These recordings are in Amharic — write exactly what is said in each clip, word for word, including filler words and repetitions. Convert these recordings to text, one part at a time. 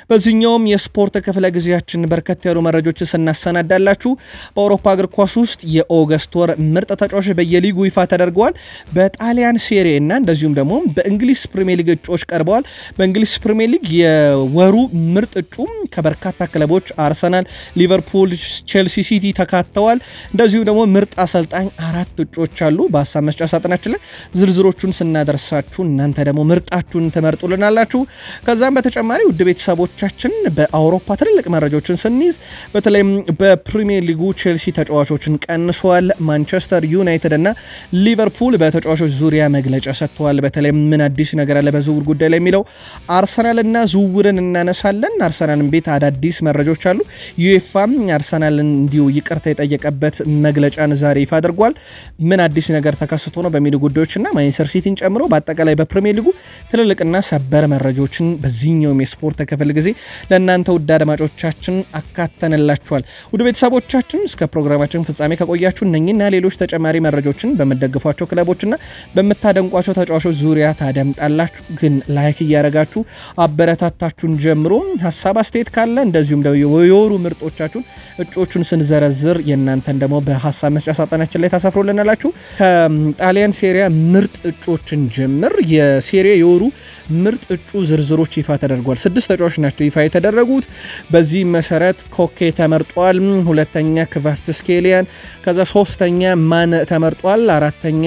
በዚህኛውም የስፖርት ክፍለ ጊዜያችን በርከት ያሉ መረጃዎችን ስናሰናዳላችሁ በአውሮፓ እግር ኳስ ውስጥ የኦገስት ወር ምርጥ ተጫዋቾች በየሊጉ ይፋ ተደርገዋል። በጣሊያን ሴሪ እና እንደዚሁም ደግሞ በእንግሊዝ ፕሪሚየር ሊግ እጩዎች ቀርበዋል። በእንግሊዝ ፕሪሚየር ሊግ የወሩ ምርጥ እጩ ከበርካታ ክለቦች አርሰናል፣ ሊቨርፑል፣ ቼልሲ፣ ሲቲ ተካተዋል። እንደዚሁም ደግሞ ምርጥ አሰልጣኝ አራት እጩዎች አሉ። በሀሳብ መስጫ ሳጥናችን ላይ ዝርዝሮቹን ስናደርሳችሁ እናንተ ደግሞ ምርጣችሁን ተመርጡልናላችሁ። ከዛም በተጨማሪ ውድ ቤተሰቦቻችን በአውሮፓ ትልልቅ መረጃዎችን ስንይዝ በተለይም በፕሪሚየር ሊጉ ቼልሲ ተጫዋቾችን ቀንሷል። ማንቸስተር ዩናይትድ እና ሊቨርፑል በተጫዋቾች ዙሪያ መግለጫ ሰጥተዋል። በተለይም ምን አዲስ ነገር አለ በዝውውር ጉዳይ ላይ የሚለው አርሰናልና ዝውውርን እናነሳለን። አርሰናልን ቤት አዳዲስ መረጃዎች አሉ። ዩኤፋም አርሰናልን እንዲሁ ይቅርታ የጠየቀበት መግለጫን ዛሬ ይፋ አድርጓል። ምን አዲስ ነገር ተከስቶ ነው በሚሉ ጉዳዮችና ማንቸስተር ሲቲን ጨምሮ በአጠቃላይ በፕሪሚየር ሊጉ ትልልቅና ሰበር መረጃዎችን በዚህኛው የስፖርት ክፍል ጊዜ ለእናንተ ውድ አድማጮቻችን አካተንላችኋል። ውድ ቤተሰቦቻችን እስከ ፕሮግራማችን ፍጻሜ ከቆያችሁ እነኚህና ሌሎች ተጨማሪ መረጃዎችን በመደግፏቸው ክለቦችና በመታደንቋቸው ተጫዋቾች ዙሪያ ታደምጣላችሁ። ግን ላይክ እያደረጋችሁ አበረታታችሁን ጀምሮ ሐሳብ አስተያየት ካለ እንደዚሁም ደግሞ የወሩ ምርጦቻችሁን እጮቹን ስንዘረዝር የእናንተን ደግሞ በሐሳብ መስጫ ሳጥናችን ላይ ታሰፍሩልናላችሁ። ከጣሊያን ሴሪያ ምርጥ እጮችን ጀምር የሴሪያ የወሩ ምርጥ እጩ ዝርዝሮች ይፋ ተደርጓል። ስድስት ተጫዋቾች ናቸው ይፋ የተደረጉት። በዚህ መሰረት ኮኬ ተመርጧል። ሁለተኛ ክቫርትስኬሊያን፣ ከዛ ሶስተኛ ማን ተመርጧል። አራተኛ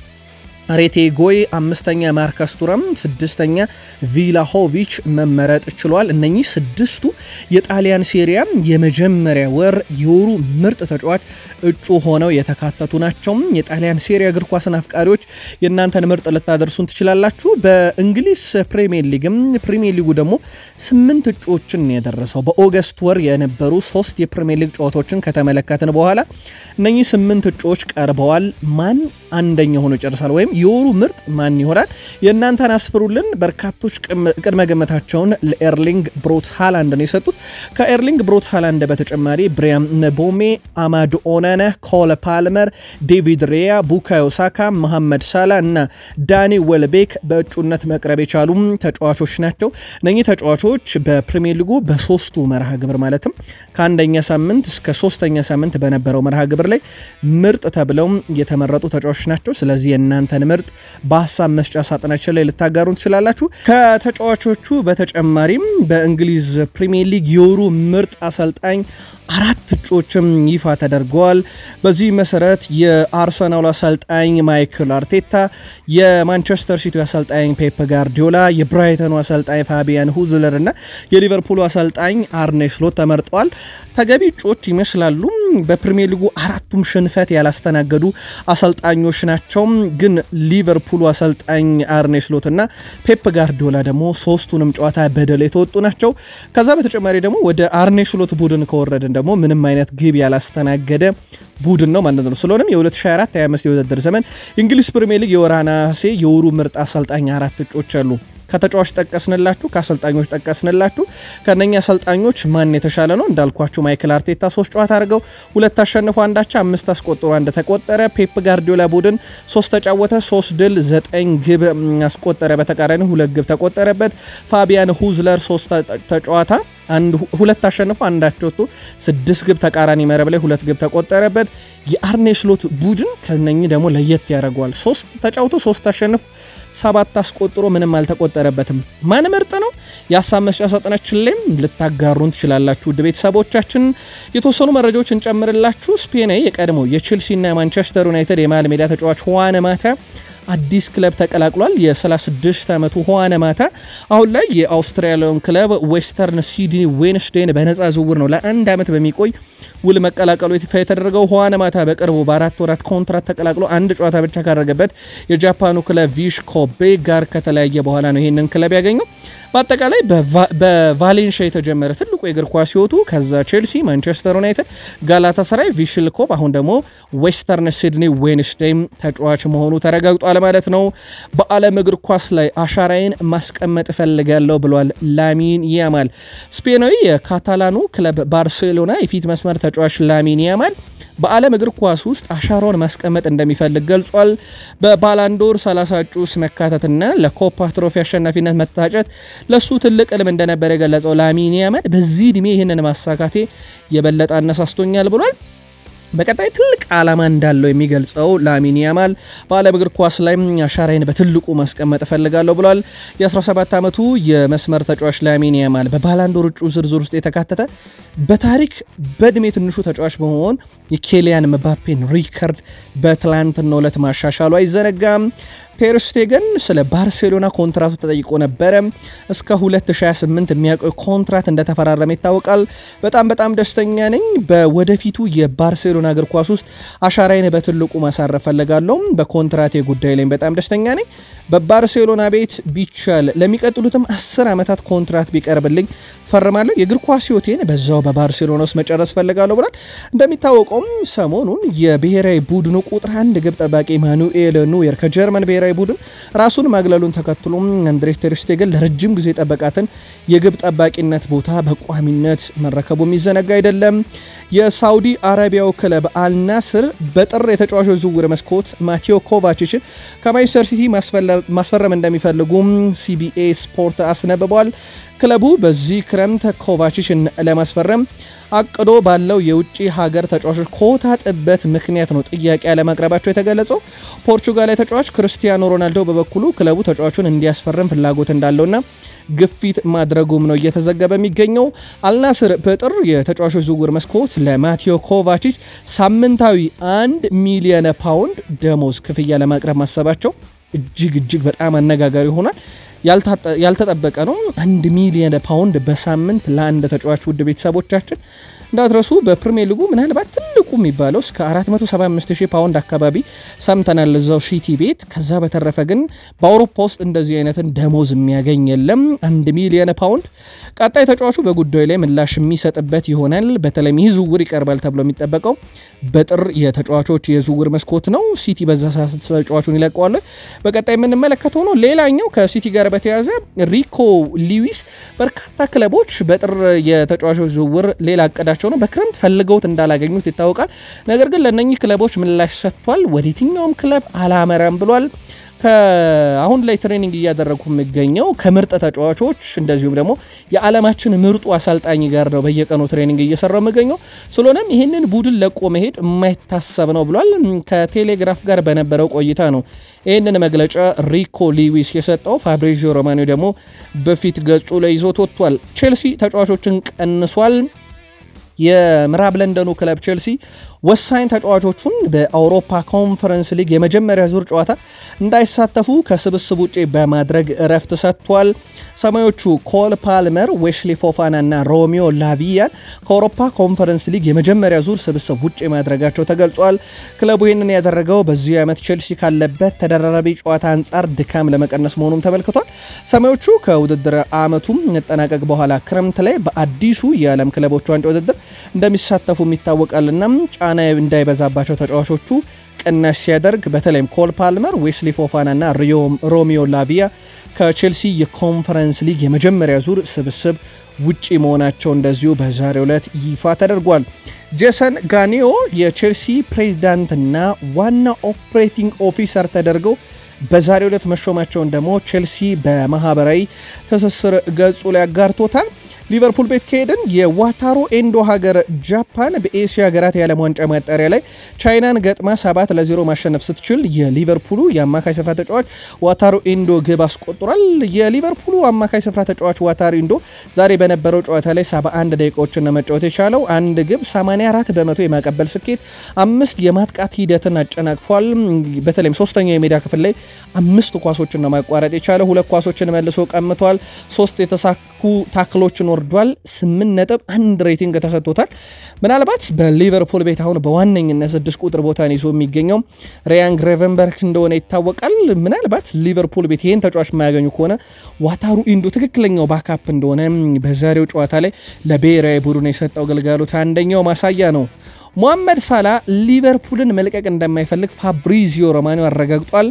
አሬቴ ጎይ፣ አምስተኛ ማርከስ ቱራም፣ ስድስተኛ ቪላሆቪች መመረጥ ችሏል። እነኚህ ስድስቱ የጣሊያን ሴሪያ የመጀመሪያ ወር የወሩ ምርጥ ተጫዋች እጩ ሆነው የተካተቱ ናቸው። የጣሊያን ሴሪያ እግር ኳስን አፍቃሪዎች የእናንተን ምርጥ ልታደርሱን ትችላላችሁ። በእንግሊዝ ፕሪሚየር ሊግም ፕሪሚየር ሊጉ ደግሞ ስምንት እጩዎችን ያደረሰው በኦገስት ወር የነበሩ ሶስት የፕሪሚየር ሊግ ጨዋታዎችን ከተመለከትን በኋላ እነኚህ ስምንት እጩዎች ቀርበዋል። ማን አንደኛ ሆኖ ይጨርሳል ወይም የወሩ ምርጥ ማን ይሆናል? የእናንተን አስፍሩልን። በርካቶች ቅድመ ግምታቸውን ለኤርሊንግ ብሮት ሃላንድ ነው የሰጡት። ከኤርሊንግ ብሮት ሃላንድ በተጨማሪ ብሪያን ቦሜ፣ አማድ ኦናና፣ ኮል ፓልመር፣ ዴቪድ ሬያ፣ ቡካዮ ሳካ፣ መሐመድ ሳላ እና ዳኒ ዌልቤክ በእጩነት መቅረብ የቻሉ ተጫዋቾች ናቸው። እነኚህ ተጫዋቾች በፕሪሚየር ሊጉ በሶስቱ መርሃ ግብር ማለትም ከአንደኛ ሳምንት እስከ ሶስተኛ ሳምንት በነበረው መርሃ ግብር ላይ ምርጥ ተብለው የተመረጡ ተጫዋቾች ናቸው። ስለዚህ የእናንተን ምርጥ በሐሳብ መስጫ ሳጥናችን ላይ ልታጋሩን ትችላላችሁ። ከተጫዋቾቹ በተጨማሪም በእንግሊዝ ፕሪሚየር ሊግ የወሩ ምርጥ አሰልጣኝ አራት እጩዎችም ይፋ ተደርገዋል። በዚህ መሰረት የአርሰናል አሰልጣኝ ማይክል አርቴታ፣ የማንቸስተር ሲቲ አሰልጣኝ ፔፕ ጋርዲዮላ፣ የብራይተኑ አሰልጣኝ ፋቢያን ሁዝለር እና የሊቨርፑል አሰልጣኝ አርኔ ስሎት ተመርጠዋል። ተገቢ እጩዎች ይመስላሉ። በፕሪሚየር ሊጉ አራቱም ሽንፈት ያላስተናገዱ አሰልጣኞች ናቸው። ግን ሊቨርፑል አሰልጣኝ አርኔ ስሎት እና ፔፕ ጋርዲዮላ ደግሞ ሶስቱንም ጨዋታ በደል የተወጡ ናቸው። ከዛ በተጨማሪ ደግሞ ወደ አርኔ ስሎት ቡድን ከወረድን ደግሞ ምንም አይነት ግብ ያላስተናገደ ቡድን ነው ማለት ነው። ስለሆነም የ2024 የ25 የውድድር ዘመን እንግሊዝ ፕሪሚየር ሊግ የወር ነሐሴ የወሩ ምርጥ አሰልጣኝ አራት እጩዎች አሉ። ከተጫዋች ጠቀስንላችሁ፣ ከአሰልጣኞች ጠቀስንላችሁ። ከነኛ አሰልጣኞች ማን የተሻለ ነው እንዳልኳችሁ ማይክል አርቴታ ሶስት ጨዋታ አድርገው ሁለት አሸንፈው አንዳቻ አምስት አስቆጥሮ አንድ ተቆጠረ። ፔፕ ጋርዲዮላ ቡድን ሶስት ተጫወተ፣ ሶስት ድል ዘጠኝ ግብ አስቆጠረ። በተቃራኒ ሁለት ግብ ተቆጠረበት። ፋቢያን ሁዝለር ሶስት ተጫዋታ አንድ ሁለት አሸንፎ አንዳቸው ወጥቶ ስድስት ግብ ተቃራኒ መረብ ላይ ሁለት ግብ ተቆጠረበት። የአርኔ ስሎት ቡድን ከነኚህ ደግሞ ለየት ያደርገዋል። ሶስት ተጫውቶ ሶስት አሸንፎ ሰባት አስቆጥሮ ምንም አልተቆጠረበትም። ማን ምርጥ ነው? የሐሳብ መስጫ ሳጥናችን ላይ ልታጋሩን ትችላላችሁ። ውድ ቤተሰቦቻችን የተወሰኑ መረጃዎች እንጨምርላችሁ። ስፔናዊ የቀድሞ የቼልሲ እና የማንቸስተር ዩናይትድ የመሃል ሜዳ ተጫዋች ሁዋን ማታ አዲስ ክለብ ተቀላቅሏል። የ36 ዓመቱ ሁዋን ማታ አሁን ላይ የአውስትራሊያን ክለብ ዌስተርን ሲድኒ ዌንስዴን በነፃ ዝውውር ነው ለአንድ ዓመት በሚቆይ ውል መቀላቀሉ ይፋ የተደረገው። ሁዋን ማታ በቅርቡ በአራት ወራት ኮንትራት ተቀላቅሎ አንድ ጨዋታ ብቻ ካደረገበት የጃፓኑ ክለብ ቪሽ ኮቤ ጋር ከተለያየ በኋላ ነው ይሄንን ክለብ ያገኘው። በአጠቃላይ በቫሌንሺያ የተጀመረ ትልቁ የእግር ኳስ ህይወቱ ከዛ ቼልሲ፣ ማንቸስተር ዩናይትድ፣ ጋላታሳራይ፣ ቪሽልኮፕ አሁን ደግሞ ዌስተርን ሲድኒ ዌንስዴይ ተጫዋች መሆኑ ተረጋግጧል ማለት ነው። በዓለም እግር ኳስ ላይ አሻራዬን ማስቀመጥ እፈልጋለሁ ብሏል ላሚን ያማል። ስፔናዊ የካታላኑ ክለብ ባርሴሎና የፊት መስመር ተጫዋች ላሚን ያማል በዓለም እግር ኳስ ውስጥ አሻራውን ማስቀመጥ እንደሚፈልግ ገልጿል። በባላንዶር ሰላሳ እጩስ መካተትና ለኮፓ ትሮፊ አሸናፊነት መታጨት ለሱ ትልቅ ህልም እንደነበር የገለጸው ላሚን ያማል በዚህ እድሜ ይህንን ማሳካቴ የበለጠ አነሳስቶኛል ብሏል። በቀጣይ ትልቅ ዓላማ እንዳለው የሚገልጸው ላሚን ያማል በዓለም እግር ኳስ ላይ አሻራዬን በትልቁ ማስቀመጥ እፈልጋለሁ ብሏል። የ17 ዓመቱ የመስመር ተጫዋች ላሚን ያማል በባላንዶር እጩ ዝርዝር ውስጥ የተካተተ በታሪክ በእድሜ ትንሹ ተጫዋች በመሆን የኬሊያን ምባፔን ሪከርድ በትላንትናው ዕለት ማሻሻሉ አይዘነጋም። ቴር ስቴገን ስለ ባርሴሎና ኮንትራቱ ተጠይቆ ነበር። እስከ ሁለት ሺህ ሃያ ስምንት የሚያቆይ ኮንትራት እንደተፈራረመ ይታወቃል። በጣም በጣም ደስተኛ ነኝ። በወደፊቱ የባርሴሎና እግር ኳስ ውስጥ አሻራዬን በትልቁ ማሳረፍ ፈልጋለሁ። በኮንትራቴ ጉዳይ ላይ በጣም ደስተኛ ነኝ። በባርሴሎና ቤት ቢቻል ለሚቀጥሉትም አስር ዓመታት ኮንትራት ቢቀርብልኝ ፈርማለሁ። የእግር ኳስ ህይወቴን በዛው በባርሴሎና ውስጥ መጨረስ ፈልጋለሁ ብሏል። እንደሚታወቀው ሰሞኑን የብሔራዊ ቡድኑ ቁጥር አንድ ግብ ጠባቂ ማኑኤል ኑየር ከጀርመን ብሔራዊ ቡድን ራሱን ማግለሉን ተከትሎ አንድሬስ ቴር ስቴገን ለረጅም ጊዜ ጠበቃትን የግብ ጠባቂነት ቦታ በቋሚነት መረከቡ የሚዘነጋ አይደለም። የሳውዲ አረቢያው ክለብ አልናስር በጥር የተጫዋቾች ዝውውር መስኮት ማቴዮ ኮቫቺችን ከማንቸስተር ሲቲ ማስፈረም እንደሚፈልጉ ሲቢኤ ስፖርት አስነብቧል። ክለቡ በዚህ ክረምት ኮቫቺችን ለማስፈረም አቅዶ ባለው የውጪ ሀገር ተጫዋቾች ኮታ ጥበት ምክንያት ነው ጥያቄ ለማቅረባቸው የተገለጸው። ፖርቹጋላዊ ተጫዋች ክርስቲያኖ ሮናልዶ በበኩሉ ክለቡ ተጫዋቹን እንዲያስፈርም ፍላጎት እንዳለውና ግፊት ማድረጉም ነው እየተዘገበ የሚገኘው። አልናስር በጥር የተጫዋቾች ዝውውር መስኮት ለማቴዮ ኮቫቺች ሳምንታዊ አንድ ሚሊዮን ፓውንድ ደሞዝ ክፍያ ለማቅረብ ማሰባቸው እጅግ እጅግ በጣም አነጋጋሪ ሆኗል። ያልተጠበቀ ነው። አንድ ሚሊዮን ፓውንድ በሳምንት ለአንድ ተጫዋች ውድ ቤተሰቦቻችን እንዳትረሱ በፕሪሚየር ሊጉ ምናልባት ትልቁ የሚባለው እስከ አራት መቶ ሰባ አምስት ሺህ ፓውንድ አካባቢ ሰምተናል እዛው ሲቲ ቤት። ከዛ በተረፈ ግን በአውሮፓ ውስጥ እንደዚህ አይነትን ደሞዝ የሚያገኝ የለም። አንድ ሚሊዮን ፓውንድ። ቀጣይ ተጫዋቹ በጉዳዩ ላይ ምላሽ የሚሰጥበት ይሆናል። በተለይም ይህ ዝውውር ይቀርባል ተብሎ የሚጠበቀው በጥር የተጫዋቾች የዝውውር መስኮት ነው። ሲቲ በዛ ሰዓት ተጫዋቹን ይለቀዋል። በቀጣይ የምንመለከተው ነው። ሌላኛው ከሲቲ ጋር በተያያዘ ሪኮ ሊዊስ በርካታ ክለቦች በጥር የተጫዋቾች ዝውውር ሌላ አቀዳቸው ነው በክረምት ፈልገውት እንዳላገኙት ይታወቃል። ነገር ግን ለነኚህ ክለቦች ምላሽ ሰጥቷል። ወደ የትኛውም ክለብ አላመራም ብሏል። አሁን ላይ ትሬኒንግ እያደረጉ የሚገኘው ከምርጥ ተጫዋቾች እንደዚሁም ደግሞ የዓለማችን ምርጡ አሰልጣኝ ጋር ነው በየቀኑ ትሬኒንግ እየሰራው የሚገኘው። ስለሆነም ይህንን ቡድን ለቆ መሄድ የማይታሰብ ነው ብሏል። ከቴሌግራፍ ጋር በነበረው ቆይታ ነው ይህንን መግለጫ ሪኮ ሊዊስ የሰጠው። ፋብሪዚዮ ሮማኖ ደግሞ በፊት ገጹ ላይ ይዞት ወጥቷል። ቼልሲ ተጫዋቾችን ቀንሷል። የምዕራብ ለንደኑ ክለብ ቼልሲ ወሳኝ ተጫዋቾቹን በአውሮፓ ኮንፈረንስ ሊግ የመጀመሪያ ዙር ጨዋታ እንዳይሳተፉ ከስብስብ ውጪ በማድረግ እረፍት ሰጥቷል። ሰማዮቹ ኮል ፓልመር፣ ዌሽሊ ፎፋና እና ሮሚዮ ላቪያን ከአውሮፓ ኮንፈረንስ ሊግ የመጀመሪያ ዙር ስብስብ ውጪ ማድረጋቸው ተገልጿል። ክለቡ ይህንን ያደረገው በዚህ ዓመት ቼልሲ ካለበት ተደራራቢ ጨዋታ አንጻር ድካም ለመቀነስ መሆኑም ተመልክቷል። ሰማዮቹ ከውድድር ዓመቱም መጠናቀቅ በኋላ ክረምት ላይ በአዲሱ የዓለም ክለቦች ዋንጫ ውድድር እንደሚሳተፉ ይታወቃልና ጫና እንዳይበዛባቸው ተጫዋቾቹ ቅናሽ ሲያደርግ በተለይም ኮል ፓልመር፣ ዌስሊ ፎፋና እና ሮሚዮ ላቪያ ከቼልሲ የኮንፈረንስ ሊግ የመጀመሪያ ዙር ስብስብ ውጪ መሆናቸው እንደዚሁ በዛሬው ዕለት ይፋ ተደርጓል። ጄሰን ጋኒዮ የቼልሲ ፕሬዝዳንትና ዋና ኦፕሬቲንግ ኦፊሰር ተደርገው በዛሬው ዕለት መሾማቸውን ደግሞ ቼልሲ በማህበራዊ ትስስር ገጹ ላይ አጋርቶታል። ሊቨርፑል ቤት ከሄድን የዋታሮ ኤንዶ ሀገር ጃፓን በኤሲያ ሀገራት የዓለም ዋንጫ ማጣሪያ ላይ ቻይናን ገጥማ ሰባት ለዜሮ ማሸነፍ ስትችል የሊቨርፑሉ የአማካይ ስፍራ ተጫዋች ዋታሮ ኤንዶ ግብ አስቆጥሯል። የሊቨርፑሉ አማካይ ስፍራ ተጫዋች ዋታሮ ኤንዶ ዛሬ በነበረው ጨዋታ ላይ ሰባ አንድ ደቂቃዎችን መጫወት የቻለው አንድ ግብ፣ ሰማንያ አራት በመቶ የማቀበል ስኬት፣ አምስት የማጥቃት ሂደትን አጨናቅፏል። በተለይም ሶስተኛው የሜዳ ክፍል ላይ አምስት ኳሶችን ነው ማቋረጥ የቻለው። ሁለት ኳሶችን መልሶ ቀምቷል። ሶስት የተሳኩ ታክሎችን ወርዷል። ስምንት ነጥብ አንድ ሬቲንግ ተሰጥቶታል። ምናልባት በሊቨርፑል ቤት አሁን በዋነኝነት ስድስት ቁጥር ቦታን ይዞ የሚገኘው ሪያን ግሬቨንበርግ እንደሆነ ይታወቃል። ምናልባት ሊቨርፑል ቤት ይህን ተጫዋች የማያገኙ ከሆነ ዋታሩ ኢንዶ ትክክለኛው ባካፕ እንደሆነ በዛሬው ጨዋታ ላይ ለብሔራዊ ቡድን የሰጠው ግልጋሎት አንደኛው ማሳያ ነው። ሙሐመድ ሳላ ሊቨርፑልን መልቀቅ እንደማይፈልግ ፋብሪዚዮ ሮማኖ አረጋግጧል።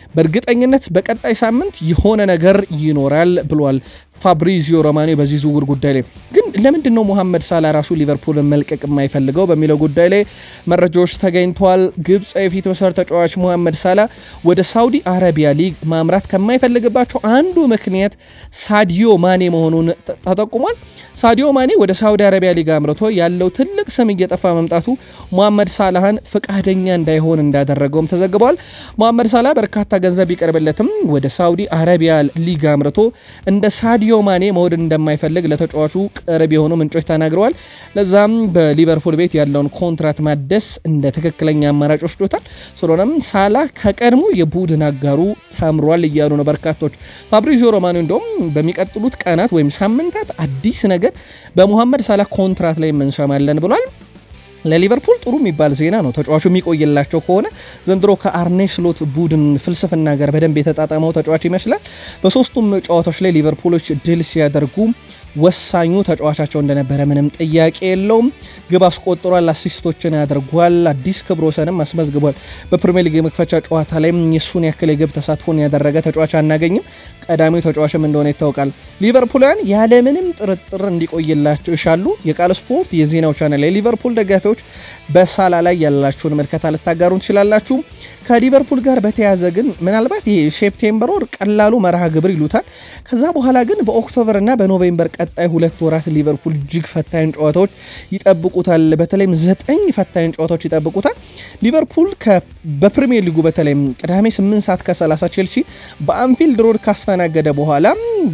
በእርግጠኝነት በቀጣይ ሳምንት የሆነ ነገር ይኖራል ብሏል ፋብሪዚዮ ሮማኖ በዚህ ዝውውር ጉዳይ ላይ። ግን ለምንድነው መሐመድ ሳላ ራሱ ሊቨርፑልን መልቀቅ የማይፈልገው በሚለው ጉዳይ ላይ መረጃዎች ተገኝተዋል። ግብጽ የፊት መስመር ተጫዋች መሐመድ ሳላ ወደ ሳውዲ አረቢያ ሊግ ማምራት ከማይፈልግባቸው አንዱ ምክንያት ሳዲዮ ማኔ መሆኑን ተጠቁሟል። ሳዲዮ ማኔ ወደ ሳውዲ አረቢያ ሊግ አምርቶ ያለው ትልቅ ስም እየጠፋ መምጣቱ መሐመድ ሳላህን ፍቃደኛ እንዳይሆን እንዳደረገውም ተዘግቧል። መሐመድ ሳላ በርካታ ገንዘብ ይቀርብለትም ወደ ሳውዲ አረቢያ ሊግ አምርቶ እንደ ሳዲዮ ማኔ መውደድ እንደማይፈልግ ለተጫዋቹ ቅርብ የሆኑ ምንጮች ተናግረዋል። ለዛም በሊቨርፑል ቤት ያለውን ኮንትራት ማደስ እንደ ትክክለኛ አማራጭ ወስዶታል። ስለሆነም ሳላ ከቀድሞ የቡድን አጋሩ ተምሯል እያሉ ነው በርካቶች። ፋብሪዚዮ ሮማኖ እንደውም በሚቀጥሉት ቀናት ወይም ሳምንታት አዲስ ነገር በመሐመድ ሳላ ኮንትራት ላይ እንሰማለን ብሏል። ለሊቨርፑል ጥሩ የሚባል ዜና ነው። ተጫዋቹ የሚቆይላቸው ከሆነ ዘንድሮ ከአርኔ ስሎት ቡድን ፍልስፍና ጋር በደንብ የተጣጣመው ተጫዋች ይመስላል። በሶስቱም ጨዋታዎች ላይ ሊቨርፑሎች ድል ሲያደርጉ ወሳኙ ተጫዋቻቸው እንደነበረ ምንም ጥያቄ የለውም። ግብ አስቆጥሯል፣ አሲስቶችን ያደርጓል፣ አዲስ ክብረ ወሰንም አስመዝግቧል። በፕሪሚየር ሊግ የመክፈቻ ጨዋታ ላይ የሱን ያክል የግብ ተሳትፎን ያደረገ ተጫዋች አናገኝም። ቀዳሚው ተጫዋችም እንደሆነ ይታወቃል። ሊቨርፑላውያን ያለምንም ጥርጥር እንዲቆይላቸው ይሻሉ። የቃል ስፖርት የዜናው ቻናል የሊቨርፑል ደጋፊዎች በሳላ ላይ ያላችሁን መልከታ ልታጋሩን ትችላላችሁ። ከሊቨርፑል ጋር በተያያዘ ግን ምናልባት ይሄ ሴፕቴምበር ወር ቀላሉ መርሃ ግብር ይሉታል። ከዛ በኋላ ግን በኦክቶበር እና በኖቬምበር ቀጣይ ሁለት ወራት ሊቨርፑል እጅግ ፈታኝ ጨዋታዎች ይጠብቁታል። በተለይም ዘጠኝ ፈታኝ ጨዋታዎች ይጠብቁታል። ሊቨርፑል በፕሪሚየር ሊጉ በተለይም ቅዳሜ ስምንት ሰዓት ከሰላሳ ቼልሲ በአንፊልድ ሮድ ካስተናገደ በኋላ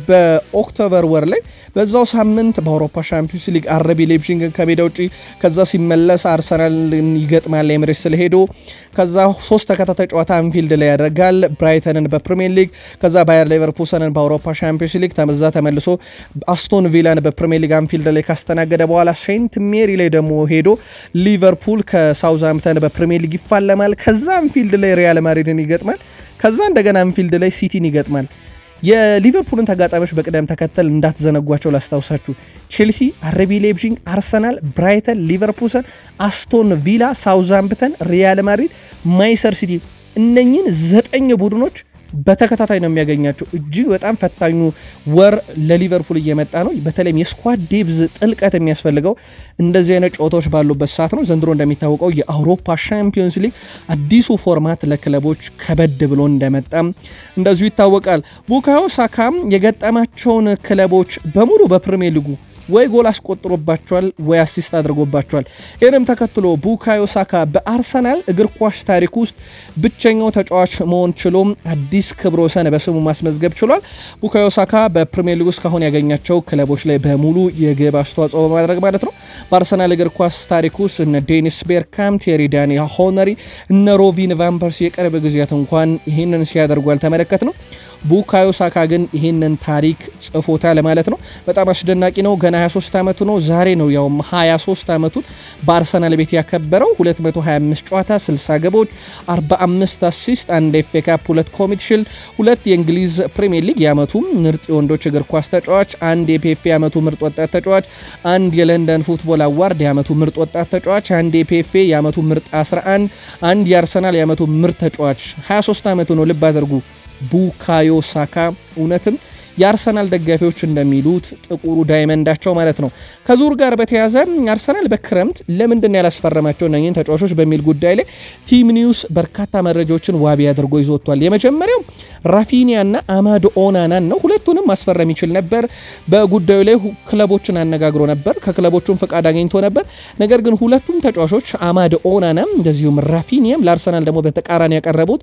በኦክቶበር ወር ላይ በዛው ሳምንት በአውሮፓ ሻምፒዮንስ ሊግ አርቢ ሌይፕዚግን ከሜዳ ውጪ ከዛ ሲመለስ አርሰናልን ይገጥማል ኤምሬትስ ስለሄዶ ከዛ ሶስት ተከታታይ ጨዋታ አንፊልድ ላይ ያደርጋል። ብራይተንን በፕሪሚየር ሊግ ከዛ ባየር ሌቨርኩሰንን በአውሮፓ ሻምፒዮንስ ሊግ ተመዛ ተመልሶ አስቶን ቪላን በፕሪሚየር ሊግ አንፊልድ ላይ ካስተናገደ በኋላ ሴንት ሜሪ ላይ ደግሞ ሄዶ ሊቨርፑል ከሳውዝሃምፕተን በፕሪሚየር ሊግ ይፋለማል። ከዛ አንፊልድ ላይ ሪያል ማድሪድን ይገጥማል። ከዛ እንደገና አንፊልድ ላይ ሲቲን ይገጥማል። የሊቨርፑልን ተጋጣሚዎች በቅደም ተከተል እንዳትዘነጓቸው ላስታውሳችሁ። ቼልሲ፣ አርቢ ሌይፕዚግ፣ አርሰናል፣ ብራይተን፣ ሊቨርፑል፣ አስቶን ቪላ፣ ሳውዝሃምፕተን፣ ሪያል ማድሪድ፣ ማንቸስተር ሲቲ እነኚህን ዘጠኝ ቡድኖች በተከታታይ ነው የሚያገኛቸው። እጅግ በጣም ፈታኙ ወር ለሊቨርፑል እየመጣ ነው። በተለይም የስኳድ ዴብዝ ጥልቀት የሚያስፈልገው እንደዚህ አይነት ጨዋታዎች ባሉበት ሰዓት ነው። ዘንድሮ እንደሚታወቀው የአውሮፓ ሻምፒዮንስ ሊግ አዲሱ ፎርማት ለክለቦች ከበድ ብሎ እንደመጣም እንደዚሁ ይታወቃል። ቡካዮ ሳካም የገጠማቸውን ክለቦች በሙሉ በፕሪሚየር ሊጉ ወይ ጎል አስቆጥሮባቸዋል ወይ አሲስት አድርጎባቸዋል። ይህንም ተከትሎ ቡካዮ ሳካ በአርሰናል እግር ኳስ ታሪክ ውስጥ ብቸኛው ተጫዋች መሆን ችሎ አዲስ ክብረ ወሰን በስሙ ማስመዝገብ ችሏል። ቡካዮ ሳካ በፕሪሚየር ሊግ ውስጥ ካሁን ያገኛቸው ክለቦች ላይ በሙሉ የግብ አስተዋጽኦ በማድረግ ማለት ነው። በአርሰናል እግር ኳስ ታሪክ ውስጥ እነ ዴኒስ ቤርካምፕ፣ ቴሪ ዳኒ ሆነሪ፣ እነ ሮቪን ቫን ፐርሲ የቅርብ ጊዜያት እንኳን ይህንን ሲያደርጉ አልተመለከት ነው። ቡካዮ ሳካ ግን ይህንን ታሪክ ጽፎታል ማለት ነው። በጣም አስደናቂ ነው። ገና ሃያ ሶስት ዓመቱ ነው። ዛሬ ነው ያው ሃያ ሶስት ዓመቱን በአርሰናል ቤት ያከበረው። ሁለት መቶ ሃያ አምስት ጨዋታ፣ ስልሳ ግቦች፣ አርባ አምስት አሲስት፣ አንድ ኤፍ ኤ ካፕ፣ ሁለት ኮሚት ሺልድ፣ ሁለት የእንግሊዝ ፕሪሚየር ሊግ የዓመቱ ምርጥ የወንዶች እግር ኳስ ተጫዋች፣ አንድ የፒኤፍኤ የዓመቱ ምርጥ ወጣት ተጫዋች፣ አንድ የለንደን ፉትቦል አዋርድ የዓመቱ ምርጥ ወጣት ተጫዋች፣ አንድ የፒኤፍኤ የዓመቱ ምርጥ አስራ አንድ፣ አንድ የአርሰናል የዓመቱ ምርጥ ተጫዋች። ሃያ ሶስት ዓመቱ ነው። ልብ አድርጉ። ቡካዮ ሳካ እውነትም የአርሰናል ደጋፊዎች እንደሚሉት ጥቁሩ ዳይመንዳቸው ማለት ነው። ከዙር ጋር በተያያዘ አርሰናል በክረምት ለምንድን ያላስፈረማቸው እነኚህን ተጫዋቾች በሚል ጉዳይ ላይ ቲም ኒውስ በርካታ መረጃዎችን ዋቢ አድርጎ ይዞቷል። የመጀመሪያው ራፊኒያና አማዶ ኦናናን ነው። ሁለቱንም ማስፈረም ይችል ነበር። በጉዳዩ ላይ ክለቦችን አነጋግሮ ነበር። ከክለቦቹም ፈቃድ አግኝቶ ነበር። ነገር ግን ሁለቱም ተጫዋቾች አማዶ ኦናናም እንደዚሁም ራፊኒያም ለአርሰናል ደግሞ በተቃራኒ ያቀረቡት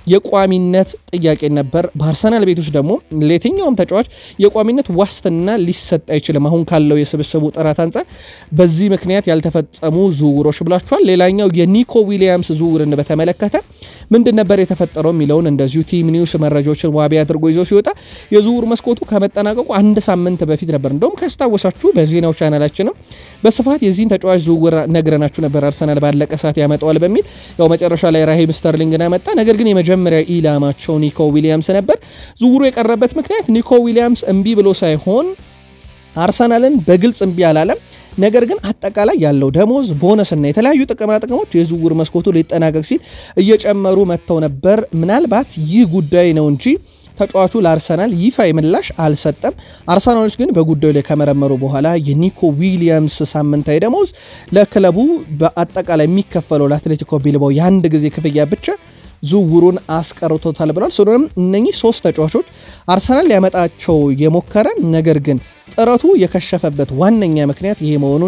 የቋሚነት ጥያቄ ነበር። በአርሰናል ቤቶች ደግሞ ለየትኛውም ተጫዋች የቋሚነት ዋስትና ሊሰጥ አይችልም አሁን ካለው የስብስቡ ጥራት አንጻር። በዚህ ምክንያት ያልተፈጸሙ ዝውውሮች ብላችኋል። ሌላኛው የኒኮ ዊሊያምስ ዝውውርን በተመለከተ ምንድን ነበር የተፈጠረው የሚለውን እንደዚሁ ቲም ኒውስ መረጃዎችን ዋቢ አድርጎ ይዞ ሲወጣ የዝውውር መስኮቱ ከመጠናቀቁ አንድ ሳምንት በፊት ነበር። እንደውም ካስታወሳችሁ በዜናው ቻናላችንም በስፋት የዚህን ተጫዋች ዝውውር ነግረናችሁ ነበር። አርሰናል ባለቀ ሰዓት ያመጣዋል በሚል ያው መጨረሻ ላይ ራሂም ስተርሊንግን አመጣ። ነገር ግን የመጀመሪያ ኢላማቸው ኒኮ ዊሊያምስ ነበር። ዝውውሩ የቀረበት ምክንያት ኒኮ ዊሊያምስ እምቢ ብሎ ሳይሆን አርሰናልን በግልጽ እምቢ አላለም። ነገር ግን አጠቃላይ ያለው ደሞዝ ቦነስ እና የተለያዩ ጥቅማ ጥቅሞች የዝውውር መስኮቱ ሊጠናቀቅ ሲል እየጨመሩ መጥተው ነበር። ምናልባት ይህ ጉዳይ ነው እንጂ ተጫዋቹ ለአርሰናል ይፋ ምላሽ አልሰጠም። አርሰናሎች ግን በጉዳዩ ላይ ከመረመሩ በኋላ የኒኮ ዊሊያምስ ሳምንታዊ ደሞዝ ለክለቡ በአጠቃላይ የሚከፈለው ለአትሌቲኮ ቢልባኦ የአንድ ጊዜ ክፍያ ብቻ ዝውውሩን አስቀርቶታል ብሏል። ስለሆነም እነኚህ ሶስት ተጫዋቾች አርሰናል ሊያመጣቸው የሞከረ ነገር ግን ጥረቱ የከሸፈበት ዋነኛ ምክንያት ይሄ መሆኑን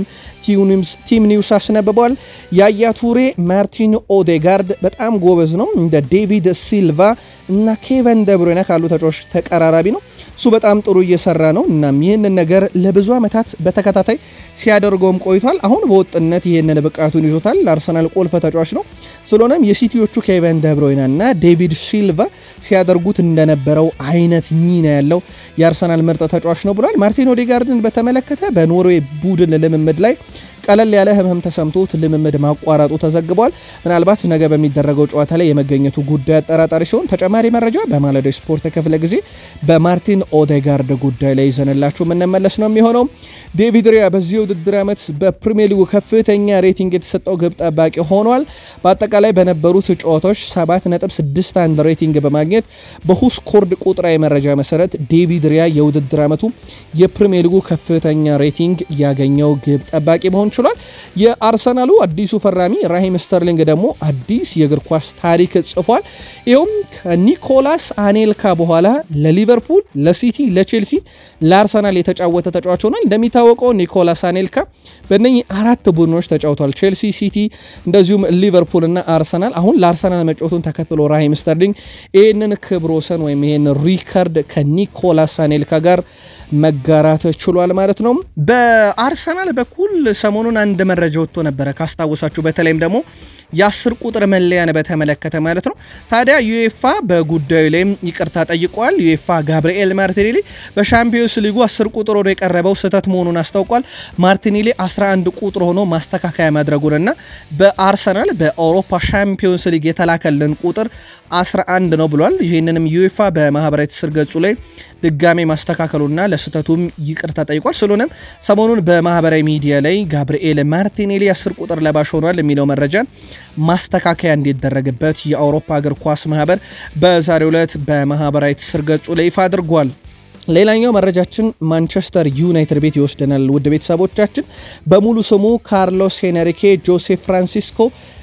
ቲም ኒውስ አስነብቧል። ያያ ቱሬ፣ ማርቲን ኦዴጋርድ በጣም ጎበዝ ነው። እንደ ዴቪድ ሲልቫ እና ኬቨን ደብሩይነ ካሉ ተጫዋቾች ተቀራራቢ ነው። እሱ በጣም ጥሩ እየሰራ ነው። እናም ይህንን ነገር ለብዙ ዓመታት በተከታታይ ሲያደርገውም ቆይቷል። አሁን በወጥነት ይህንን ብቃቱን ይዞታል። ለአርሰናል ቁልፍ ተጫዋች ነው። ስለሆነም የሲቲዎቹ ኬቨን ደብሩይነ እና ዴቪድ ሲልቫ ሲያደርጉት እንደነበረው አይነት ሚና ያለው የአርሰናል ምርጥ ተጫዋች ነው ብሏል። ማርቲን ኦዴጋርድን በተመለከተ በኖርዌይ ቡድን ልምምድ ላይ ቀለል ያለ ህመም ተሰምቶት ልምምድ ማቋረጡ ተዘግቧል። ምናልባት ነገ በሚደረገው ጨዋታ ላይ የመገኘቱ ጉዳይ አጠራጣሪ ሲሆን ተጨማሪ መረጃ በማለዳው ስፖርት ክፍለ ጊዜ በማርቲን ኦዴጋርድ ጉዳይ ላይ ይዘንላችሁ የምንመለስ ነው የሚሆነው። ዴቪድ ሪያ በዚህ ውድድር ዓመት በፕሪሚየር ሊጉ ከፍተኛ ሬቲንግ የተሰጠው ግብ ጠባቂ ሆኗል። በአጠቃላይ በነበሩት ጨዋታዎች ሰባት ነጥብ ስድስት አንድ ሬቲንግ በማግኘት በሁስኮርድ ቁጥራዊ መረጃ መሰረት ዴቪድ ሪያ የውድድር ዓመቱ የፕሪሚየር ሊጉ ከፍተኛ ሬቲንግ ያገኘው ግብ ጠባቂ መሆን ችሏል። የአርሰናሉ አዲሱ ፈራሚ ራሂም ስተርሊንግ ደግሞ አዲስ የእግር ኳስ ታሪክ ጽፏል። ይኸውም ከኒኮላስ አኔልካ በኋላ ለሊቨርፑል፣ ለሲቲ፣ ለቼልሲ፣ ለአርሰናል የተጫወተ ተጫዋች ሆኗል። እንደሚታወቀው ኒኮላስ አኔልካ በእነኚህ አራት ቡድኖች ተጫውቷል። ቼልሲ፣ ሲቲ፣ እንደዚሁም ሊቨርፑል እና አርሰናል። አሁን ለአርሰናል መጫወቱን ተከትሎ ራሂም ስተርሊንግ ይህንን ክብረ ወሰን ወይም ይህን ሪከርድ ከኒኮላስ አኔልካ ጋር መጋራት ችሏል ማለት ነው። በአርሰናል በኩል ሰሞኑን አንድ መረጃ ወጥቶ ነበረ ካስታወሳችሁ፣ በተለይም ደግሞ የአስር ቁጥር መለያን በተመለከተ ማለት ነው። ታዲያ ዩኤፋ በጉዳዩ ላይ ይቅርታ ጠይቋል። ዩኤፋ ጋብሪኤል ማርቲኔሊ በሻምፒዮንስ ሊጉ አስር ቁጥር ሆኖ የቀረበው ስህተት መሆኑን አስታውቋል። ማርቲኔሊ አስራ አንድ ቁጥር ሆኖ ማስተካከያ ማድረጉንና በአርሰናል በአውሮፓ ሻምፒዮንስ ሊግ የተላከልን ቁጥር አስራ አንድ ነው ብሏል። ይህንንም ዩኤፋ በማህበራዊ ትስስር ገጹ ላይ ድጋሜ ማስተካከሉና ለስህተቱም ይቅርታ ጠይቋል። ስለሆነም ሰሞኑን በማህበራዊ ሚዲያ ላይ ጋብሪኤል ማርቲኔሊ አስር ቁጥር ለባሽ ሆኗል የሚለው መረጃን ማስተካከያ እንዲደረግበት የአውሮፓ እግር ኳስ ማህበር በዛሬው ዕለት በማህበራዊ ትስስር ገጹ ላይ ይፋ አድርጓል። ሌላኛው መረጃችን ማንቸስተር ዩናይትድ ቤት ይወስደናል። ውድ ቤተሰቦቻችን በሙሉ ስሙ ካርሎስ ሄንሪኬ ጆሴ ፍራንሲስኮ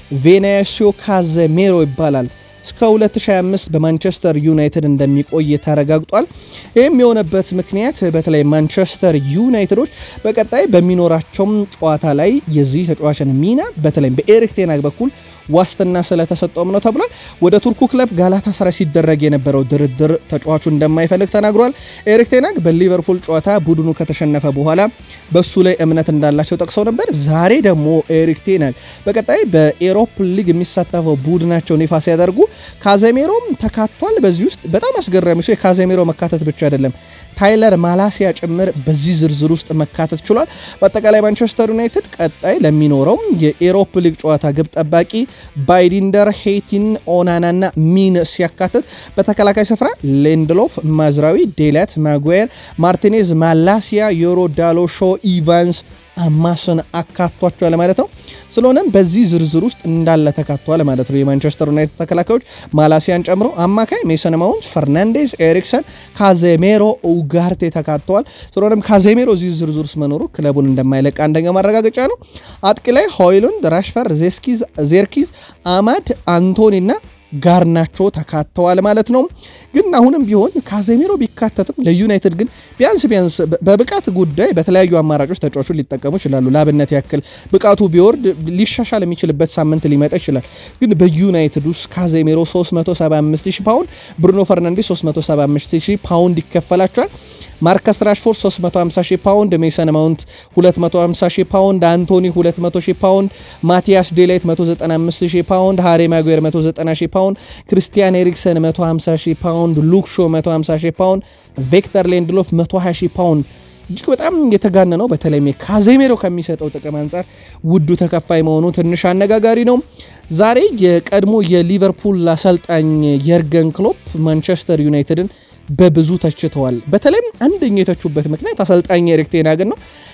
ቬናሲዮ ካዘሜሮ ይባላል። እስከ ሁለት ሺህ ሃያ አምስት በማንቸስተር ዩናይትድ እንደሚቆይ ተረጋግጧል። ይህም የሆነበት ምክንያት በተለይ ማንቸስተር ዩናይትዶች በቀጣይ በሚኖራቸው ጨዋታ ላይ የዚህ ተጫዋችን ሚና በተለይ በኤሪክ ቴን ሃግ በኩል ዋስትና ስለተሰጠውም ነው ተብሏል። ወደ ቱርኩ ክለብ ጋላታሳራይ ሲደረግ የነበረው ድርድር ተጫዋቹ እንደማይፈልግ ተናግሯል። ኤሪክ ቴን ሃግ በሊቨርፑል ጨዋታ ቡድኑ ከተሸነፈ በኋላ በሱ ላይ እምነት እንዳላቸው ጠቅሰው ነበር። ዛሬ ደግሞ ኤሪክ ቴን ሃግ በቀጣይ በኤሮፕ ሊግ የሚሳተፈው ቡድናቸውን ይፋ ሲያደርጉ ካዜሜሮም ተካቷል። በዚህ ውስጥ በጣም አስገራሚ ሰው የካዜሜሮ መካተት ብቻ አይደለም፣ ታይለር ማላሲያ ጭምር በዚህ ዝርዝር ውስጥ መካተት ችሏል። በአጠቃላይ ማንቸስተር ዩናይትድ ቀጣይ ለሚኖረው የኤሮፕ ሊግ ጨዋታ ግብ ጠባቂ ባይዲንደር፣ ሄቲን፣ ኦናናና ሚን ሲያካትት በተከላካይ ስፍራ ሌንድሎፍ፣ ማዝራዊ፣ ዴላት፣ ማጓየር፣ ማርቲኔዝ፣ ማላሲያ፣ ዮሮ ዳሎሾ፣ ኢቫንስ አማሰን አካቷቸዋል ማለት ነው። ስለሆነም በዚህ ዝርዝር ውስጥ እንዳለ ተካቷል ማለት ነው። የማንቸስተር ዩናይትድ ተከላካዮች ማላሲያን ጨምሮ አማካይ ሜሰን ማውንት፣ ፈርናንዴዝ፣ ኤሪክሰን፣ ካዜሜሮ፣ ኡጋርቴ ተካተዋል። ስለሆነም ካዜሜሮ እዚህ ዝርዝር ውስጥ መኖሩ ክለቡን እንደማይለቅ አንደኛው ማረጋገጫ ነው። አጥቂ ላይ ሆይሉንድ፣ ራሽፈር፣ ዜስኪዝ፣ ዜርኪዝ፣ አማድ፣ አንቶኒና ጋርናቾ ተካተዋል ማለት ነው። ግን አሁንም ቢሆን ካዜሜሮ ቢካተትም ለዩናይትድ ግን ቢያንስ ቢያንስ በብቃት ጉዳይ በተለያዩ አማራጮች ተጫዋቾች ሊጠቀሙ ይችላሉ። ላብነት ያክል ብቃቱ ቢወርድ ሊሻሻል የሚችልበት ሳምንት ሊመጣ ይችላል። ግን በዩናይትድ ውስጥ ካዜሜሮ ሶስት መቶ ሰባ አምስት ሺህ ፓውንድ፣ ብሩኖ ፈርናንዴስ ሶስት መቶ ሰባ አምስት ሺህ ፓውንድ ይከፈላቸዋል። ማርከስ ራሽፎርድ ሶስት መቶ ሃምሳ ሺህ ፓውንድ፣ ሜሰን ማውንት ሁለት መቶ ሃምሳ ሺህ ፓውንድ፣ አንቶኒ ሁለት መቶ ሺህ ፓውንድ፣ ማቲያስ ዴላይት መቶ ዘጠና አምስት ሺህ ፓውንድ፣ ሃሪ ማጓየር መቶ ዘጠና ሺህ ፓውንድ፣ ክሪስቲያን ኤሪክሰን መቶ ሃምሳ ሺህ ፓውንድ፣ ሉክ ሾ መቶ ሃምሳ ሺህ ፓውንድ፣ ቪክተር ሌንድሎፍ መቶ ሃያ ሺህ ፓውንድ። እጅግ በጣም የተጋነነው በተለይም ካዜሜሮ ከሚሰጠው ጥቅም አንጻር ውዱ ተከፋይ መሆኑ ትንሽ አነጋጋሪ ነው። ዛሬ የቀድሞ የሊቨርፑል አሰልጣኝ የርገን ክሎፕ ማንቸስተር ዩናይትድን በብዙ ተችተዋል። በተለይም አንደኛው የተቹበት ምክንያት አሰልጣኝ ኤሪክ ቴን ሃግ ነው።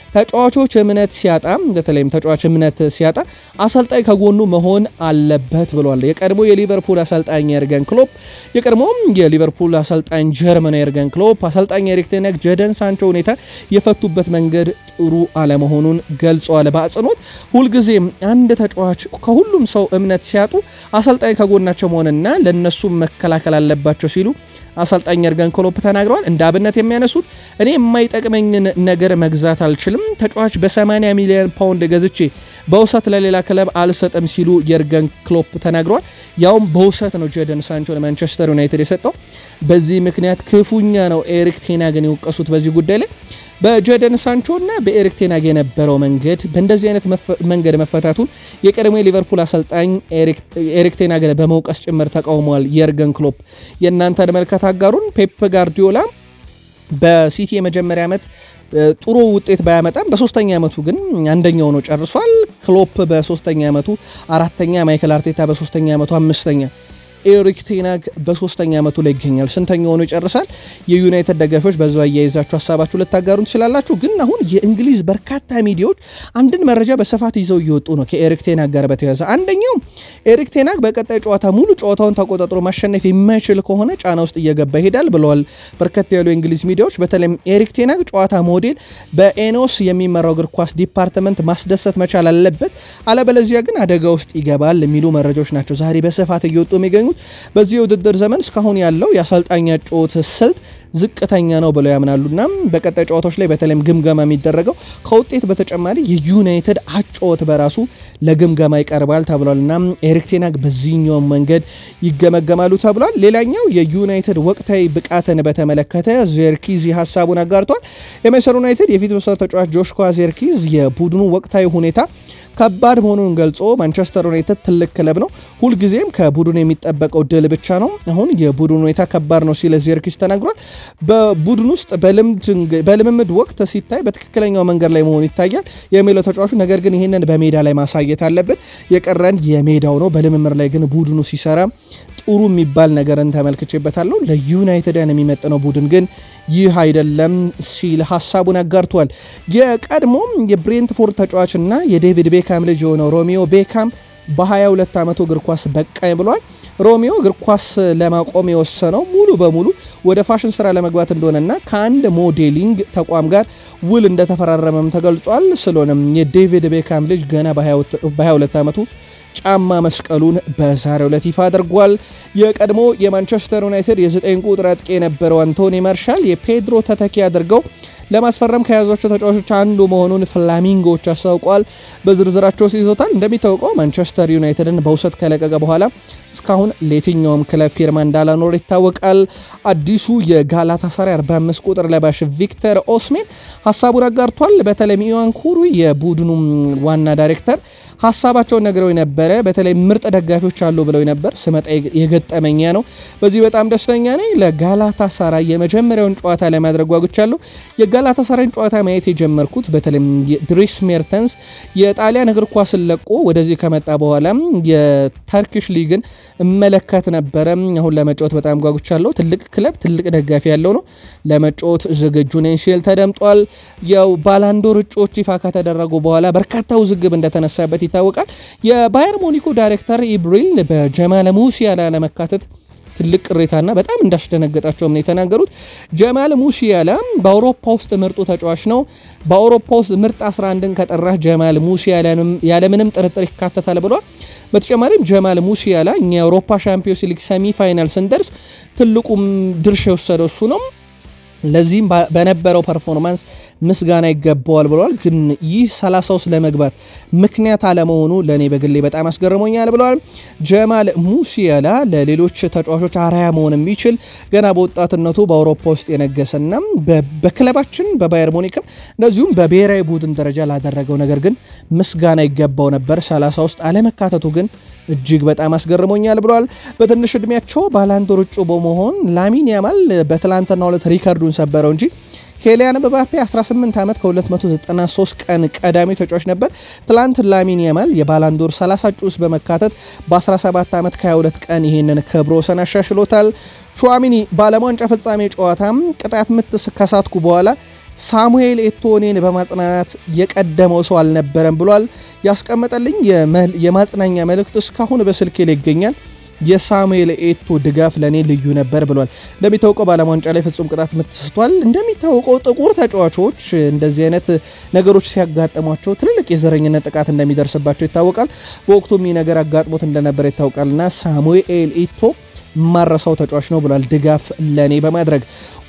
ተጫዋቾች እምነት ሲያጣ በተለይም ተጫዋች እምነት ሲያጣ አሰልጣኝ ከጎኑ መሆን አለበት ብሏል። የቀድሞ የሊቨርፑል አሰልጣኝ የርገን ክሎፕ የቀድሞም የሊቨርፑል አሰልጣኝ ጀርመን የርገን ክሎፕ አሰልጣኝ ኤሪክ ቴን ሃግ ጀደን ሳንቾ ሁኔታ የፈቱበት መንገድ ጥሩ አለመሆኑን ገልጸዋል። በአጽንኦት ሁልጊዜም አንድ ተጫዋች ከሁሉም ሰው እምነት ሲያጡ አሰልጣኝ ከጎናቸው መሆንና ለነሱ መከላከል አለባቸው ሲሉ አሰልጣኝ የርገን ክሎፕ ተናግረዋል። እንደ አብነት የሚያነሱት እኔ የማይጠቅመኝን ነገር መግዛት አልችልም፣ ተጫዋች በ80 ሚሊዮን ፓውንድ ገዝቼ በውሰት ለሌላ ክለብ አልሰጥም ሲሉ የርገን ክሎፕ ተናግረዋል። ያውም በውሰት ነው ጀደን ሳንቾ ለማንቸስተር ዩናይትድ የሰጠው። በዚህ ምክንያት ክፉኛ ነው ኤሪክ ቴን ሃግን የወቀሱት በዚህ ጉዳይ ላይ። በጀደን ሳንቾ እና በኤሪክ ቴን ሃግ የነበረው መንገድ በእንደዚህ አይነት መንገድ መፈታቱን የቀድሞ ሊቨርፑል አሰልጣኝ ኤሪክ ቴን ሃግን በመውቀስ ጭምር ተቃውሟል የርገን ክሎፕ። የእናንተን መልከት አጋሩን። ፔፕ ጋርዲዮላ በሲቲ የመጀመሪያ ዓመት ጥሩ ውጤት ባያመጣም በሶስተኛ ዓመቱ ግን አንደኛው ነው ጨርሷል። ክሎፕ በሶስተኛ ዓመቱ አራተኛ፣ ማይክል አርቴታ በሶስተኛ ዓመቱ አምስተኛ፣ ኤሪክ ቴን ሃግ በሶስተኛ ዓመቱ ላይ ይገኛል። ስንተኛው ነው ይጨርሳል? የዩናይትድ ደጋፊዎች በዛው አያይዛችሁ ሐሳባችሁ ልታጋሩን ትችላላችሁ። ግን አሁን የእንግሊዝ በርካታ ሚዲያዎች አንድን መረጃ በስፋት ይዘው እየወጡ ነው ከኤሪክ ቴን ሃግ ጋር በተያያዘ። አንደኛው ኤሪክ ቴን ሃግ በቀጣይ ጨዋታ ሙሉ ጨዋታውን ተቆጣጥሮ ማሸነፍ የማይችል ከሆነ ጫና ውስጥ እየገባ ይሄዳል ብለዋል በርከት ያሉ የእንግሊዝ ሚዲያዎች። በተለይም ኤሪክ ቴን ሃግ ጨዋታ ሞዴል በኤኖስ የሚመራው እግር ኳስ ዲፓርትመንት ማስደሰት መቻል አለበት፣ አለበለዚያ ግን አደጋ ውስጥ ይገባል የሚሉ መረጃዎች ናቸው ዛሬ በስፋት እየወጡ የሚገኙ። በዚህ የውድድር ዘመን እስካሁን ያለው የአሰልጣኝ ጨዋታ ስልት ዝቅተኛ ነው ብለው ያምናሉና በቀጣይ ጨዋታዎች ላይ በተለይም ግምገማ የሚደረገው ከውጤት በተጨማሪ የዩናይትድ አጨዋወት በራሱ ለግምገማ ይቀርባል ተብሏልና ኤሪክ ቴን ሃግ በዚህኛው መንገድ ይገመገማሉ ተብሏል። ሌላኛው የዩናይትድ ወቅታዊ ብቃትን በተመለከተ ዜርኪዝ ሐሳቡን አጋርቷል። የማንቸስተር ዩናይትድ የፊት መስመር ተጫዋች ጆሽኳ ዜርኪዝ የቡድኑ ወቅታዊ ሁኔታ ከባድ መሆኑን ገልጾ ማንቸስተር ዩናይትድ ትልቅ ክለብ ነው፣ ሁልጊዜም ከቡድኑ የሚጠበቀው ድል ብቻ ነው፣ አሁን የቡድኑ ሁኔታ ከባድ ነው ሲል ዜርኪዝ ተናግሯል። በቡድን ውስጥ በልምምድ ወቅት ሲታይ በትክክለኛው መንገድ ላይ መሆኑ ይታያል የሚለው ተጫዋቹ፣ ነገር ግን ይህንን በሜዳ ላይ ማሳየት አለበት፣ የቀረን የሜዳው ነው፣ በልምምድ ላይ ግን ቡድኑ ሲሰራ ጥሩ የሚባል ነገርን ተመልክቼበታለሁ፣ ለዩናይትድን የሚመጥነው ቡድን ግን ይህ አይደለም ሲል ሐሳቡን አጋርቷል። የቀድሞም የብሬንትፎርድ ተጫዋችና የዴቪድ ቤካም ልጅ የሆነው ሮሚዮ ቤካም በ22 ዓመቱ እግር ኳስ በቃኝ ብሏል። ሮሚዮ እግር ኳስ ለማቆም የወሰነው ሙሉ በሙሉ ወደ ፋሽን ስራ ለመግባት እንደሆነና ከአንድ ሞዴሊንግ ተቋም ጋር ውል እንደተፈራረመም ተገልጿል። ስለሆነም የዴቪድ ቤካም ልጅ ገና በ22 ዓመቱ ጫማ መስቀሉን በዛሬው ዕለት ይፋ አድርጓል። የቀድሞ የማንቸስተር ዩናይትድ የዘጠኝ ቁጥር አጥቂ የነበረው አንቶኒ ማርሻል የፔድሮ ተተኪ አድርገው ለማስፈረም ከያዟቸው ተጫዋቾች አንዱ መሆኑን ፍላሚንጎዎች አስታውቋል። በዝርዝራቸው ሲይዞታል። እንደሚታወቀው ማንቸስተር ዩናይትድን በውሰት ከለቀቀ በኋላ እስካሁን ለየትኛውም ክለብ ፊርማ እንዳላኖር ይታወቃል። አዲሱ የጋላታሳራይ አርባ አምስት ቁጥር ለባሽ ቪክተር ኦስሜን ሐሳቡን አጋርቷል። በተለይም ኢዋን ኩሩ የቡድኑ ዋና ዳይሬክተር ሐሳባቸውን ነግረው ነበር። በተለይ ምርጥ ደጋፊዎች አሉ ብለው ነበር። ስመጣ የገጠመኛ ነው። በዚህ በጣም ደስተኛ ነኝ። ለጋላታሳራይ የመጀመሪያውን ጨዋታ ለማድረግ ጓጉቻለሁ። የጋላታሳራይን ጨዋታ ማየት የጀመርኩት በተለይ ድሪስ ሜርተንስ የጣሊያን እግር ኳስን ለቆ ወደዚህ ከመጣ በኋላ የተርኪሽ ሊግን እመለከት ነበረ። አሁን ለመጫወት በጣም ጓጉቻለሁ። ትልቅ ክለብ፣ ትልቅ ደጋፊ ያለው ነው። ለመጫወት ዝግጁ ነኝ ሲል ተደምጧል። ያው ባላንዶር እጩዎች ይፋ ከተደረጉ በኋላ በርካታ ውዝግብ እንደተነሳበት ይታወቃል። የባየር ሙኒኩ ዳይሬክተር ኢብሪል በጀማል ሙሲያላ ለመካተት ትልቅ ቅሬታና በጣም እንዳስደነገጣቸው ነው የተናገሩት። ጀማል ሙሲያላ በአውሮፓ ውስጥ ምርጡ ተጫዋች ነው። በአውሮፓ ውስጥ ምርጥ አስራ አንድን ከጠራህ ጀማል ሙሲያላንም ያለምንም ጥርጥር ይካተታል ብሏል። በተጨማሪም ጀማል ሙሲያላ እኛ የአውሮፓ ሻምፒዮንስ ሊግ ሰሚ ፋይናል ስንደርስ ትልቁም ድርሻ የወሰደው እሱ ነው። ለዚህም በነበረው ፐርፎርማንስ ምስጋና ይገባዋል ብለዋል። ግን ይህ ሰላሳ ውስጥ ለመግባት ምክንያት አለመሆኑ ለኔ በግሌ በጣም አስገርሞኛል ብለዋል። ጀማል ሙሲያላ ለሌሎች ተጫዋቾች አርአያ መሆን የሚችል ገና በወጣትነቱ በአውሮፓ ውስጥ የነገሰና በክለባችን በባየር ሙኒክም እንደዚሁም በብሔራዊ ቡድን ደረጃ ላደረገው ነገር ግን ምስጋና ይገባው ነበር። ሰላሳ ውስጥ አለመካተቱ ግን እጅግ በጣም አስገርሞኛል ብለዋል። በትንሽ እድሜያቸው ባላንዶር እጩ በመሆን ላሚን ያማል በትላንትናው ዕለት ሪካርዱን ሰበረው እንጂ ኬሊያን ምባፔ አስራ ስምንት ዓመት ከ293 ቀን ቀዳሚ ተጫዋች ነበር። ትላንት ላሚን ያማል የባላንዶር ሰላሳ እጩ ውስጥ በመካተት በ17 ዓመት ከ22 ቀን ይህንን ክብረ ወሰን አሻሽሎታል። ቹዋሚኒ በዓለም ዋንጫ ፍጻሜ ጨዋታም ቅጣት ምት ከሳትኩ በኋላ ሳሙኤል ኤቶኔን በማጽናናት የቀደመው ሰው አልነበረም ብሏል። ያስቀመጠልኝ የማጽናኛ መልእክት እስካሁን በስልኬ ላይ ይገኛል። የሳሙኤል ኤቶ ድጋፍ ለኔ ልዩ ነበር ብሏል። እንደሚታወቀው በዓለም ዋንጫ ላይ ፍጹም ቅጣት ምት ስቷል። እንደሚታወቀው ጥቁር ተጫዋቾች እንደዚህ አይነት ነገሮች ሲያጋጥሟቸው ትልልቅ የዘረኝነት ጥቃት እንደሚደርስባቸው ይታወቃል። በወቅቱም ይህ ነገር አጋጥሞት እንደነበር ይታወቃልና ሳሙኤል ኤቶ ማረሳው ተጫዋች ነው ብሏል ድጋፍ ለኔ በማድረግ።